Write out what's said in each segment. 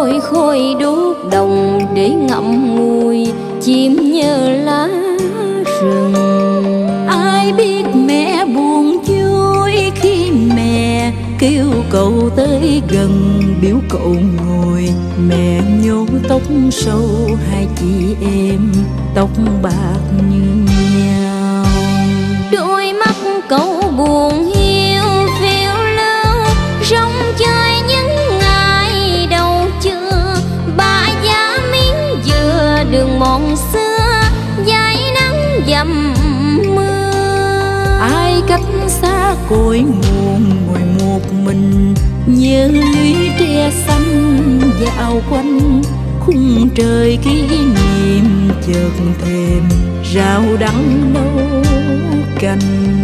lôi khôi đốt đồng để ngậm ngùi chim nhớ lá rừng. Ai biết mẹ buồn vui khi mẹ kêu cậu tới gần biểu cậu ngồi. Mẹ nhổ tóc sâu hai chị em tóc bạc như nhau. Đôi mắt cậu buồn hiu phiêu lưu rong chơi những ngày đầu trưa. Bà giá miếng dừa đường mòn xưa dải nắng dầm mưa. Ai cách xa cội nguồn ngồi một mình nhớ lũy tre xanh dạo quanh khung trời kỷ niệm. Chợt thèm rau đắng nấu canh.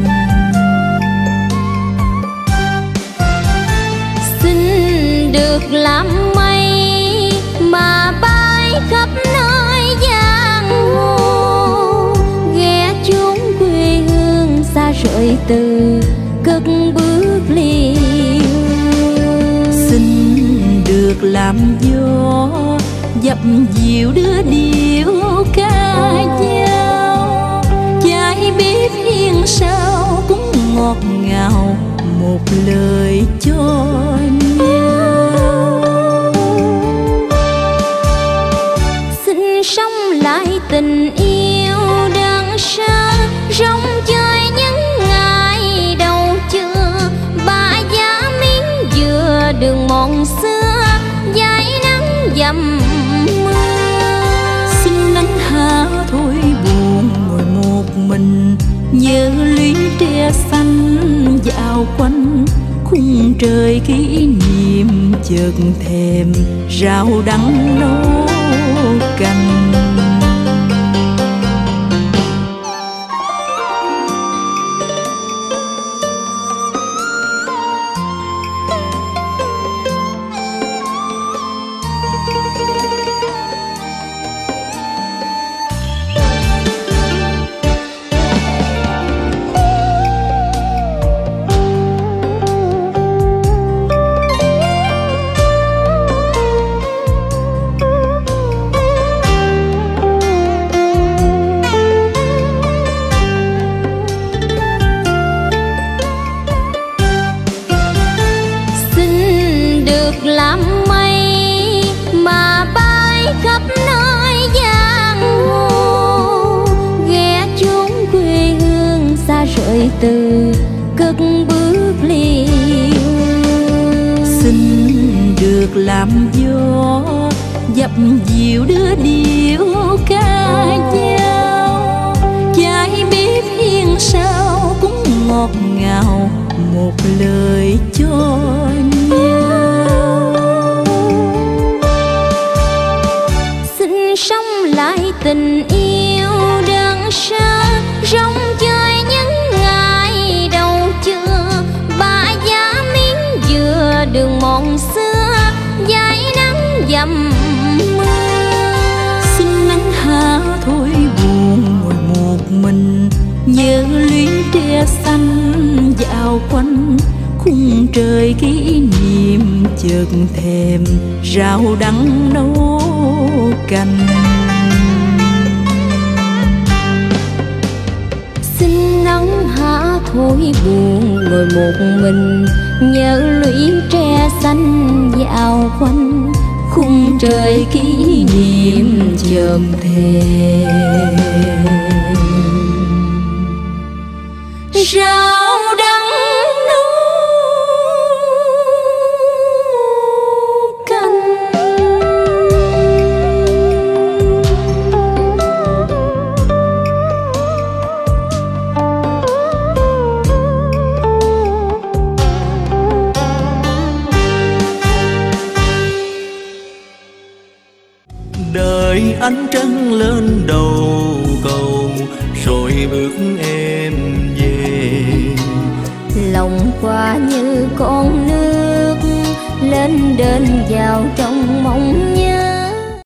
Xin được làm mây mà bay khắp nơi giang hồ, ghé chốn quê hương xa rời từ cất bước ly. Xin được làm gió dập dịu đưa điệu ca dao. Trái bếp hiên sao cũng ngọt ngào một lời cho nhau. Xin sống lại tình yêu đơn sơ rong chơi những ngày đầu trưa. Bà giá miếng dừa đường mòn xưa dải nắng dầm mưa. Xin nắng hạ thôi buồn ngồi một mình nhớ lũy tre xanh dạo quanh khung trời kỷ niệm. Chợt thèm rau đắng nấu canh. Làm mây mà bay khắp nơi giang hồ, ghé chốn quê hương xa rời từ cất bước ly. Xin được làm gió dập dịu đưa điệu ca dao. Trái bếp hiên sao cũng ngọt ngào một lời cho nhau. Sống lại tình yêu đơn sơ rong chơi những ngày đầu trưa. Bà giá miếng dừa đường mòn xưa dải nắng dầm mưa. Xin nắng hạ thôi buồn ngồi một mình nhớ lũy tre xanh dạo quanh khung trời kỷ niệm. Chợt thèm rau đắng nấu canh. Xin nắng hạ thôi buồn ngồi một mình nhớ lũy tre xanh dạo quanh khung trời kỷ niệm. Chợt thèm rau đắng nấu canh. Đợi ánh trăng lên đầu cầu rồi bước em về. Lòng qua như con nước lên đên vào trong mong